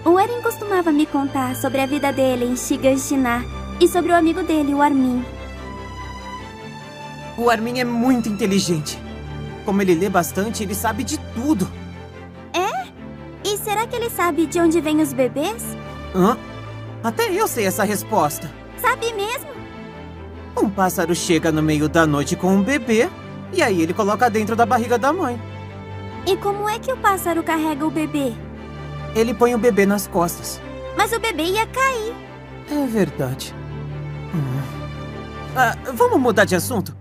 O Eren costumava me contar sobre a vida dele em Shiganshina e sobre o amigo dele, o Armin. O Armin é muito inteligente. Como ele lê bastante, ele sabe de tudo. É? E será que ele sabe de onde vêm os bebês? Hã? Até eu sei essa resposta. Sabe mesmo? Um pássaro chega no meio da noite com um bebê, e aí ele coloca dentro da barriga da mãe. E como é que o pássaro carrega o bebê? Ele põe o bebê nas costas. Mas o bebê ia cair. É verdade. Vamos mudar de assunto?